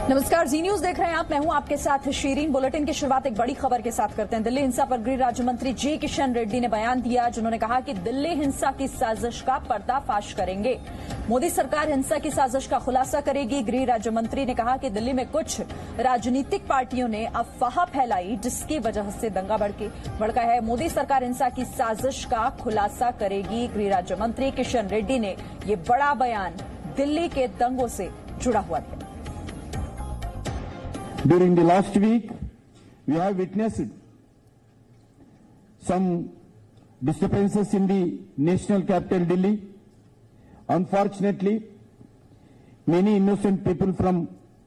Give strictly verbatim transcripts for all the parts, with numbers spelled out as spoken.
नमस्कार, जी न्यूज देख रहे हैं आप। मैं हूं आपके साथ शीरीन। बुलेटिन की शुरुआत एक बड़ी खबर के साथ करते हैं। दिल्ली हिंसा पर गृह राज्य मंत्री जी किशन रेड्डी ने बयान दिया, जिन्होंने कहा कि दिल्ली हिंसा की साजिश का पर्दाफाश करेंगे। मोदी सरकार हिंसा की साजिश का खुलासा करेगी। गृह राज्य मंत्री ने कहा कि दिल्ली में कुछ राजनीतिक पार्टियों ने अफवाह फैलाई, जिसकी वजह से दंगा भड़के भड़का है। मोदी सरकार हिंसा की साजिश का खुलासा करेगी। गृह राज्य मंत्री किशन रेड्डी ने ये बड़ा बयान दिल्ली के दंगों से जुड़ा हुआ दिया। During the last week, we have witnessed some disturbances in the national capital, Delhi. Unfortunately, many innocent people from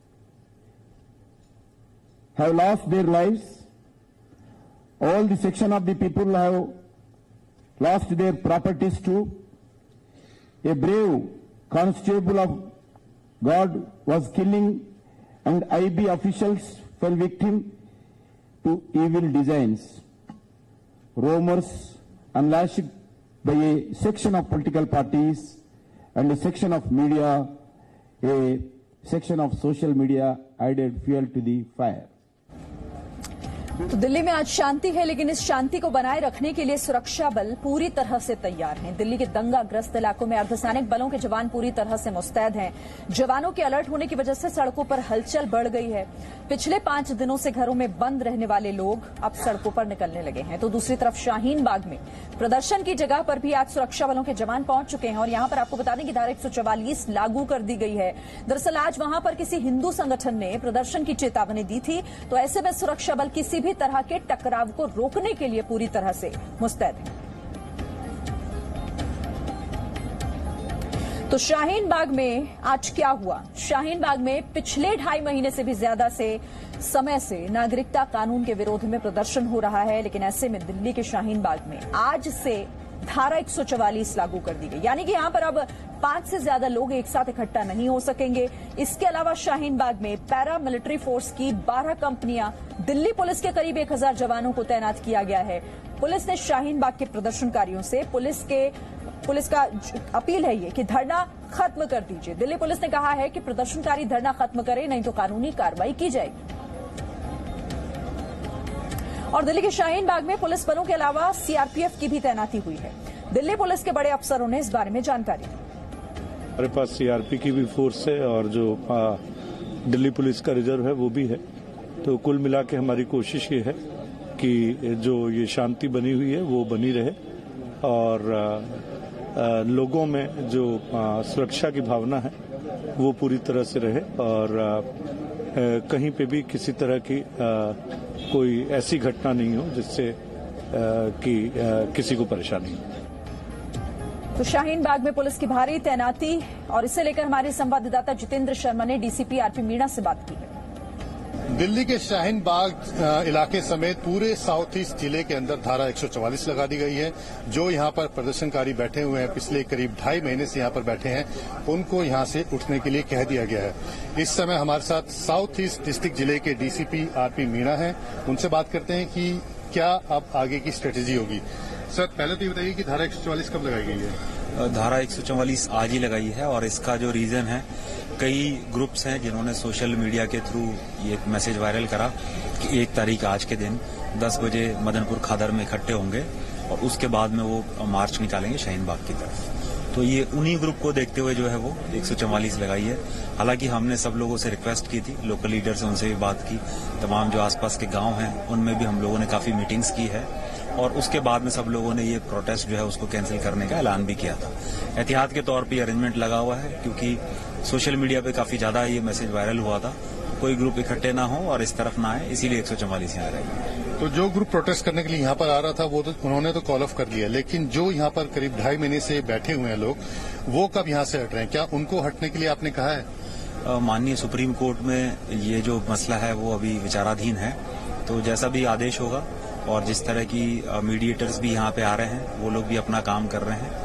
have lost their lives. All the section of the people have lost their properties too. A brave constable of God was killing, and I B officials fell victim to evil designs. Rumors unleashed by a section of political parties and a section of media, a section of social media added fuel to the fire. तो दिल्ली में आज शांति है, लेकिन इस शांति को बनाए रखने के लिए सुरक्षा बल पूरी तरह से तैयार हैं। दिल्ली के दंगाग्रस्त इलाकों में अर्धसैनिक बलों के जवान पूरी तरह से मुस्तैद हैं। जवानों के अलर्ट होने की वजह से सड़कों पर हलचल बढ़ गई है। पिछले पांच दिनों से घरों में बंद रहने वाले लोग अब सड़कों पर निकलने लगे हैं। तो दूसरी तरफ शाहीन बाग में प्रदर्शन की जगह पर भी आज सुरक्षा बलों के जवान पहुंच चुके हैं और यहां पर आपको बता दें कि धारा एक सौ चवालीस लागू कर दी गई है। दरअसल आज वहां पर किसी हिंदू संगठन ने प्रदर्शन की चेतावनी दी थी, तो ऐसे में सुरक्षा बल किसी भी तरह के टकराव को रोकने के लिए पूरी तरह से मुस्तैद है। तो शाहीन बाग में आज क्या हुआ? शाहीन बाग में पिछले ढाई महीने से भी ज्यादा से समय से नागरिकता कानून के विरोध में प्रदर्शन हो रहा है, लेकिन ऐसे में दिल्ली के शाहीन बाग में आज से धारा एक सौ चवालीस लागू कर दी गई, यानी कि यहां पर अब पांच से ज्यादा लोग एक साथ इकट्ठा नहीं हो सकेंगे। इसके अलावा शाहीन बाग में पैरा मिलिट्री फोर्स की बारह कंपनियां, दिल्ली पुलिस के करीब एक हजार जवानों को तैनात किया गया है। पुलिस ने शाहीन बाग के प्रदर्शनकारियों से पुलिस के पुलिस का अपील है ये कि धरना खत्म कर दीजिए। दिल्ली पुलिस ने कहा है कि प्रदर्शनकारी धरना खत्म करें, नहीं तो कानूनी कार्रवाई की जाएगी। और दिल्ली के शाहीन बाग में पुलिस बलों के अलावा सीआरपीएफ की भी तैनाती हुई है। दिल्ली पुलिस के बड़े अफसरों ने इस बारे में जानकारी दी। हमारे पास सीआरपी की भी फोर्स है और जो दिल्ली पुलिस का रिजर्व है वो भी है। तो कुल मिला के हमारी कोशिश ये है कि जो ये शांति बनी हुई है वो बनी रहे और आ, आ, लोगों में जो आ, सुरक्षा की भावना है वो पूरी तरह से रहे और आ, आ, कहीं पे भी किसी तरह की आ, कोई ऐसी घटना नहीं हो जिससे कि किसी को परेशानी हो। तो शाहीन बाग में पुलिस की भारी तैनाती और इसे लेकर हमारे संवाददाता जितेंद्र शर्मा ने डीसीपी आरपी मीणा से बात की है। दिल्ली के शाहीन बाग इलाके समेत पूरे साउथ ईस्ट जिले के अंदर धारा एक सौ चवालीस लगा दी गई है। जो यहां पर प्रदर्शनकारी बैठे हुए हैं, पिछले करीब ढाई महीने से यहां पर बैठे हैं, उनको यहां से उठने के लिए कह दिया गया है। इस समय हमारे साथ साउथ ईस्ट डिस्ट्रिक्ट जिले के डीसीपी आरपी मीणा हैं। उनसे बात करते हैं कि क्या अब आगे की स्ट्रेटेजी होगी। सर, पहले तो ये बताइए कि धारा एक सौ चवालीस कब लगाई गई है? धारा एक सौ चवालीस आज ही लगाई है और इसका जो रीजन है, कई ग्रुप्स हैं जिन्होंने सोशल मीडिया के थ्रू ये मैसेज वायरल करा कि एक तारीख आज के दिन दस बजे मदनपुर खादर में इकट्ठे होंगे और उसके बाद में वो मार्च निकालेंगे शाहीन बाग की तरफ। तो ये उन्हीं ग्रुप को देखते हुए जो है वो एक सौ चवालीस लगाई है। हालांकि हमने सब लोगों से रिक्वेस्ट की थी, लोकल लीडर से उनसे भी बात की, तमाम जो आसपास के गांव हैं उनमें भी हम लोगों ने काफी मीटिंग्स की है और उसके बाद में सब लोगों ने ये प्रोटेस्ट जो है उसको कैंसिल करने का ऐलान भी किया था। एहतियात के तौर पर अरेंजमेंट लगा हुआ है क्योंकि सोशल मीडिया पे काफी ज्यादा ये मैसेज वायरल हुआ था, कोई ग्रुप इकट्ठे ना हो और इस तरफ ना आए, इसीलिए एक सौ चवालीस यहाँ रहेगी। तो जो ग्रुप प्रोटेस्ट करने के लिए यहाँ पर आ रहा था वो तो उन्होंने तो कॉल ऑफ कर लिया, लेकिन जो यहाँ पर करीब ढाई महीने से बैठे हुए हैं लोग, वो कब यहाँ से हट रहे हैं? क्या उनको हटने के लिए आपने कहा है? माननीय सुप्रीम कोर्ट में ये जो मसला है वो अभी विचाराधीन है, तो जैसा भी आदेश होगा और जिस तरह की मीडिएटर्स भी यहाँ पे आ रहे हैं वो लोग भी अपना काम कर रहे हैं,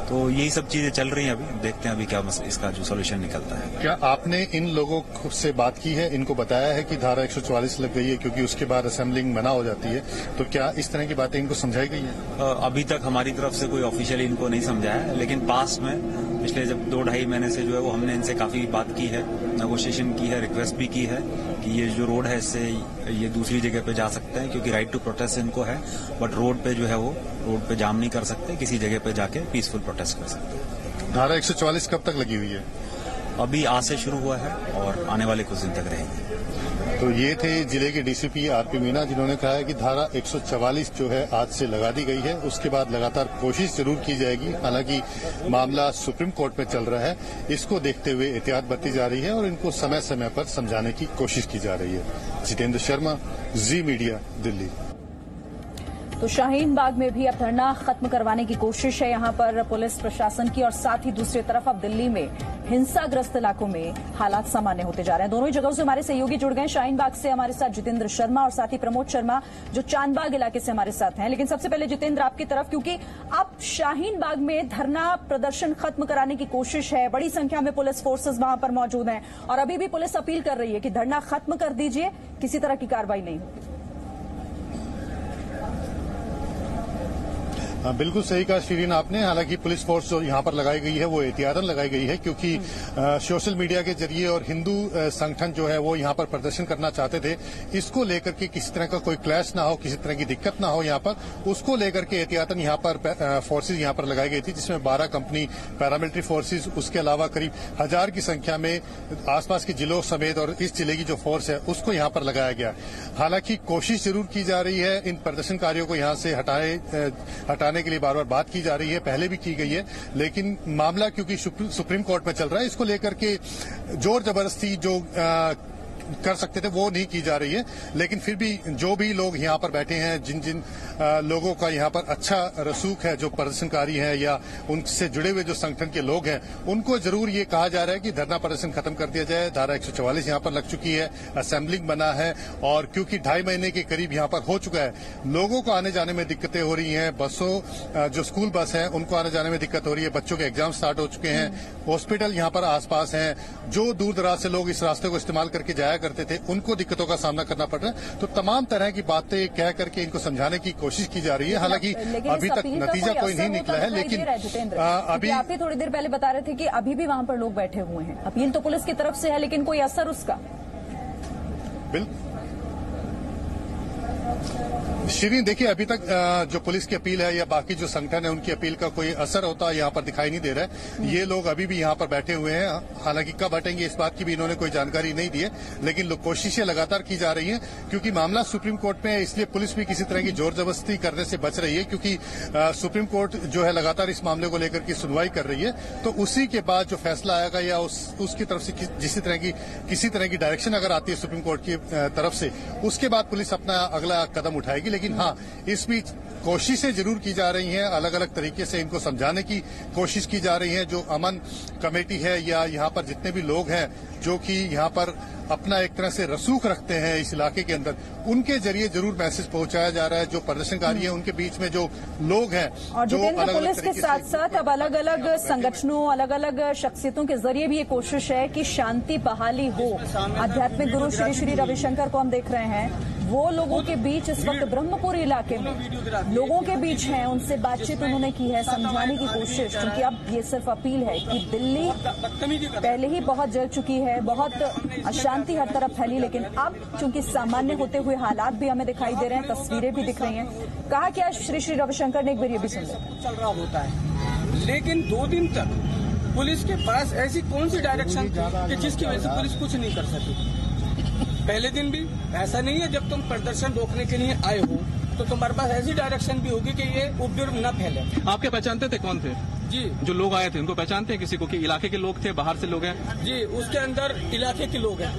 तो यही सब चीजें चल रही हैं। अभी देखते हैं अभी क्या इसका जो सोल्यूशन निकलता है। क्या आपने इन लोगों से बात की है, इनको बताया है कि धारा एक सौ चौवालीस लग गई है क्योंकि उसके बाद असेंबलिंग मना हो जाती है, तो क्या इस तरह की बातें इनको समझाई गई है? अभी तक हमारी तरफ से कोई ऑफिशियली इनको नहीं समझाया है, लेकिन पास में पिछले जब दो ढाई महीने से जो है वो हमने इनसे काफी बात की है, नेगोशिएशन की है, रिक्वेस्ट भी की है कि ये जो रोड है इससे ये दूसरी जगह पे जा सकते हैं क्योंकि राइट टू प्रोटेस्ट इनको है, बट रोड पे जो है वो रोड पे जाम नहीं कर सकते, किसी जगह पे जाके पीसफुल प्रोटेस्ट कर सकते हैं। धारा एक सौ चौवालीस कब तक लगी हुई है? अभी आज से शुरू हुआ है और आने वाले कुछ दिन तक रहेगी। तो ये थे जिले के डीसीपी आरपी मीना, जिन्होंने कहा है कि धारा एक सौ चौवालीस जो है आज से लगा दी गई है, उसके बाद लगातार कोशिश जरूर की जाएगी। हालांकि मामला सुप्रीम कोर्ट में चल रहा है, इसको देखते हुए एहतियात बरती जा रही है और इनको समय समय पर समझाने की कोशिश की जा रही है। जितेंद्र शर्मा, जी मीडिया, दिल्ली। तो शाहीन बाग में भी अब धरना खत्म करवाने की कोशिश है यहां पर पुलिस प्रशासन की, और साथ ही दूसरी तरफ अब दिल्ली में हिंसाग्रस्त इलाकों में हालात सामान्य होते जा रहे हैं। दोनों ही जगहों से हमारे सहयोगी जुड़ गए। शाहीन बाग से हमारे साथ जितेंद्र शर्मा और साथ ही प्रमोद शर्मा जो चांदबाग इलाके से हमारे साथ हैं। लेकिन सबसे पहले जितेंद्र आपकी तरफ, क्योंकि अब शाहीन बाग में धरना प्रदर्शन खत्म कराने की कोशिश है, बड़ी संख्या में पुलिस फोर्सेज वहां पर मौजूद हैं और अभी भी पुलिस अपील कर रही है कि धरना खत्म कर दीजिए, किसी तरह की कार्रवाई नहीं होगी। बिल्कुल सही कहा शिरीन आपने। हालांकि पुलिस फोर्स जो यहाँ पर लगाई गई है वो एहतियातन लगाई गई है क्योंकि आ, सोशल मीडिया के जरिए और हिंदू संगठन जो है वो यहाँ पर प्रदर्शन करना चाहते थे, इसको लेकर के किसी तरह का कोई क्लैश ना हो, किसी तरह की दिक्कत ना हो यहाँ पर, उसको लेकर के एहतियातन यहाँ पर फोर्सेज यहाँ पर लगाई गई थी, जिसमें बारह कंपनी पैरामिलिट्री फोर्सेज, उसके अलावा करीब हजार की संख्या में आसपास के जिलों समेत और इस जिले की जो फोर्स है उसको यहाँ पर लगाया गया। हालांकि कोशिश जरूर की जा रही है इन प्रदर्शनकारियों को यहाँ से हटाए हटाने के लिए, बार बार बात की जा रही है, पहले भी की गई है, लेकिन मामला क्योंकि सुप्रीम कोर्ट में चल रहा है, इसको लेकर के जोर जबरदस्ती जो आ, कर सकते थे वो नहीं की जा रही है। लेकिन फिर भी जो भी लोग यहाँ पर बैठे हैं, जिन जिन आ, लोगों का यहाँ पर अच्छा रसूख है, जो प्रदर्शनकारी हैं या उनसे जुड़े हुए जो संगठन के लोग हैं, उनको जरूर ये कहा जा रहा है कि धरना प्रदर्शन खत्म कर दिया जाए। धारा एक सौ चौवालीस यहाँ पर लग चुकी है, असेंबलिंग बना है और क्योंकि ढाई महीने के करीब यहाँ पर हो चुका है, लोगों को आने जाने में दिक्कतें हो रही हैं। बसों जो स्कूल बस है उनको आने जाने में दिक्कत हो रही है, बच्चों के एग्जाम स्टार्ट हो चुके हैं, हॉस्पिटल यहाँ पर आसपास हैं, जो दूर दराज से लोग इस रास्ते को इस्तेमाल करके जाया करते थे उनको दिक्कतों का सामना करना पड़ रहा है। तो तमाम तरह की बातें कह करके इनको समझाने की कोशिश की जा रही है। हालांकि अभी तक नतीजा कोई नहीं निकला है, लेकिन अभी आप ही थोड़ी देर पहले बता रहे थे कि अभी भी वहां पर लोग बैठे हुए हैं, अपील तो पुलिस की तरफ से है लेकिन कोई असर उसका? बिल्कुल शिरीन, देखिए अभी तक जो पुलिस की अपील है या बाकी जो संगठन है उनकी अपील का कोई असर होता यहाँ पर दिखाई नहीं दे रहा है। ये लोग अभी भी यहाँ पर बैठे हुए हैं, हालांकि कब हटेंगे इस बात की भी इन्होंने कोई जानकारी नहीं दी है, लेकिन कोशिशें लगातार की जा रही हैं क्योंकि मामला सुप्रीम कोर्ट में है, इसलिए पुलिस भी किसी तरह की जोर जबरदस्ती करने से बच रही है क्योंकि सुप्रीम कोर्ट जो है लगातार इस मामले को लेकर की सुनवाई कर रही है। तो उसी के बाद जो फैसला आएगा या उस, उसकी तरफ से जिस तरह की किसी तरह की डायरेक्शन अगर आती है सुप्रीम कोर्ट की तरफ से, उसके बाद पुलिस अपना अगला कदम उठाएगी। लेकिन हाँ, इस बीच कोशिशें जरूर की जा रही हैं, अलग अलग तरीके से इनको समझाने की कोशिश की जा रही है। जो अमन कमेटी है या यहाँ पर जितने भी लोग हैं जो कि यहाँ पर अपना एक तरह से रसूख रखते हैं इस इलाके के अंदर, उनके जरिए जरूर मैसेज पहुंचाया जा रहा है। जो प्रदर्शनकारी है उनके बीच में जो लोग हैं और जो अलग पुलिस के साथ साथ अब अलग अलग संगठनों, अलग अलग शख्सियतों के जरिए भी ये कोशिश है कि शांति बहाली हो। आध्यात्मिक गुरु श्री श्री रविशंकर को हम देख रहे हैं, वो लोगों के बीच इस वक्त ब्रह्मपुरी इलाके में लोगों के बीच हैं, उनसे बातचीत उन्होंने की है, समझाने की कोशिश, क्योंकि अब ये सिर्फ अपील है कि दिल्ली पहले ही बहुत जल चुकी है, बहुत अशांति हर तरफ फैली, लेकिन अब चूंकि सामान्य होते हुए हालात भी हमें दिखाई दे रहे हैं, तस्वीरें भी दिख रही हैं। कहा क्या श्री श्री रविशंकर ने, एक बार ये भी सुन लें। चल रहा होता है, लेकिन दो दिन तक पुलिस के पास ऐसी कौन सी डायरेक्शन थी कि जिसकी वजह से पुलिस कुछ नहीं कर सकी? पहले दिन भी ऐसा नहीं है, जब तुम प्रदर्शन रोकने के लिए आए हो तो तुम्हारे पास ऐसी डायरेक्शन भी होगी कि ये उपद्रव न फैले। आपके पहचानते थे कौन थे? जी, जो लोग आए थे उनको पहचानते हैं किसी को कि इलाके के लोग थे, बाहर से लोग हैं? जी, उसके अंदर इलाके के लोग हैं,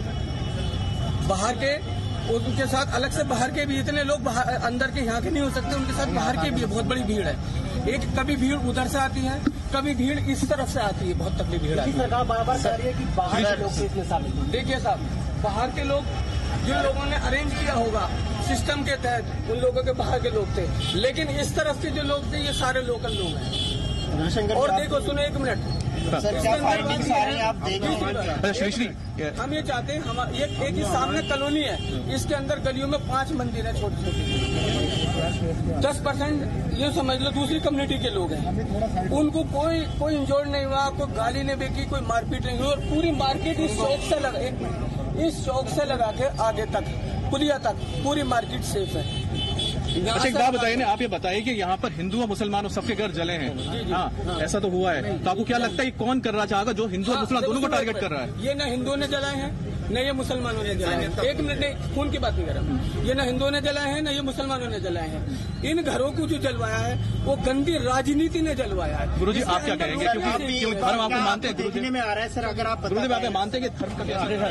बाहर के, उनके साथ अलग से बाहर के भी इतने लोग बाहर अंदर के यहाँ के नहीं हो सकते, उनके साथ बाहर के भी बहुत बड़ी भीड़ है। एक कभी भीड़ उधर से आती है, कभी भीड़ इस तरफ से आती है, बहुत तकलीफ भीड़ आती है। सरकार बार बार कह रही है कि बाहर के लोग इसमें शामिल। देखिए साहब, बाहर के लोग जिन लोगों ने अरेंज किया होगा सिस्टम के तहत, उन लोगों के बाहर के लोग थे, लेकिन इस तरफ के जो लोग थे ये सारे लोकल लोग हैं। और देखो सुनो एक मिनट सर, क्या फाइंडिंग्स आ रही हैं आप देखें। श्री श्री हम ये चाहते हैं, हम एक एक ही सामने कॉलोनी है, इसके अंदर गलियों में पांच मंदिर है छोटे छोटे, दस परसेंट ये समझ लो दूसरी कम्युनिटी के लोग हैं, उनको कोई कोई इंजोर नहीं हुआ, कोई गाली नहीं बेकी, कोई मारपीट नहीं हुई, और पूरी मार्केट इस चौक से लगा एक मिनट इस चौक से लगा के आगे तक पुलिया तक पूरी मार्केट सेफ है। अच्छा एक बात बताइए ना, आप ये बताइए कि यहाँ पर हिंदू और मुसलमानों सबके घर जले हैं। हाँ, हाँ ऐसा तो हुआ है, तो आपको क्या लगता है कौन कर रहा चाहेगा जो हिंदू और मुसलमान दोनों को टारगेट कर रहा है? ये ना हिंदुओं ने जलाए हैं न ये मुसलमानों ने जलाए हैं। एक मिनट नहीं, खून की बात नहीं कर रहा, ये ना हिंदुओं ने जलाए हैं न ये मुसलमानों ने जलाए हैं। इन घरों को जो जलवाया है वो गंदी राजनीति ने जलवाया है। गुरुजी आप क्या कहेंगे, क्योंकि क्यों धर्म आपको मानते हैं? देखने में आ रहा है सर, अगर आप गुरुजी आप मानते हैं कि धर्म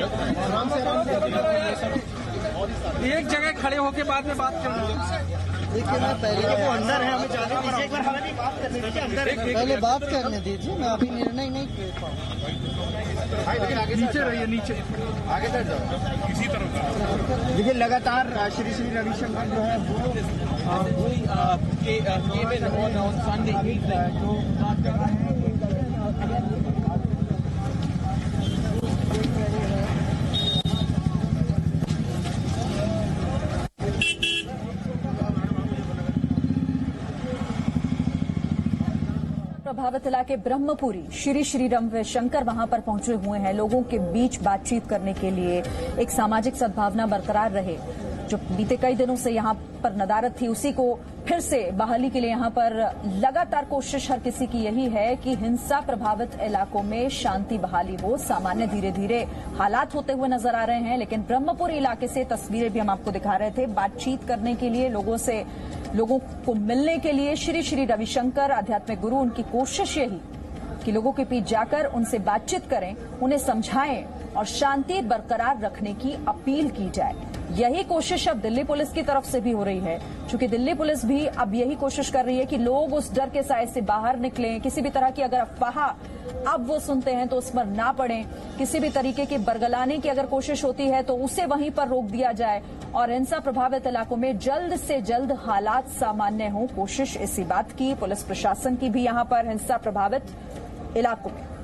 एक जगह खड़े होकर बाद में बात करना। देखिए मैं पहले वो अंदर है, हमें जाने दीजिए, एक बार हमें भी बात करने दीजिए, अंदर पहले बात करने दीजिए, मैं अभी निर्णय नहीं कर पाऊँ। नीचे रहिए, नीचे आगे तक जाओ, इसी तरफ। देखिए लगातार श्री श्री रविशंकर जो है वो जो बात कर रहे हैं प्रभावित इलाके ब्रह्मपुरी श्री श्री रविशंकर वहां पर पहुंचे हुए हैं। लोगों के बीच बातचीत करने के लिए एक सामाजिक सद्भावना बरकरार रहे जो बीते कई दिनों से यहां पर नदारत थी, उसी को फिर से बहाली के लिए यहां पर लगातार कोशिश हर किसी की यही है कि हिंसा प्रभावित इलाकों में शांति बहाली हो। सामान्य धीरे धीरे हालात होते हुए नजर आ रहे हैं, लेकिन ब्रह्मपुरी इलाके से तस्वीरें भी हम आपको दिखा रहे थे। बातचीत करने के लिए लोगों से लोगों को मिलने के लिए श्री श्री रविशंकर आध्यात्मिक गुरु, उनकी कोशिश यही कि लोगों के बीच जाकर उनसे बातचीत करें, उन्हें समझाएं और शांति बरकरार रखने की अपील की जाए। यही कोशिश अब दिल्ली पुलिस की तरफ से भी हो रही है, क्योंकि दिल्ली पुलिस भी अब यही कोशिश कर रही है कि लोग उस डर के साए से बाहर निकलें। किसी भी तरह की अगर अफवाह अब वो सुनते हैं तो उस पर ना पड़ें। किसी भी तरीके की बरगलाने की अगर कोशिश होती है तो उसे वहीं पर रोक दिया जाए और हिंसा प्रभावित इलाकों में जल्द से जल्द हालात सामान्य हों। कोशिश इसी बात की पुलिस प्रशासन की भी यहां पर हिंसा प्रभावित इलाकों में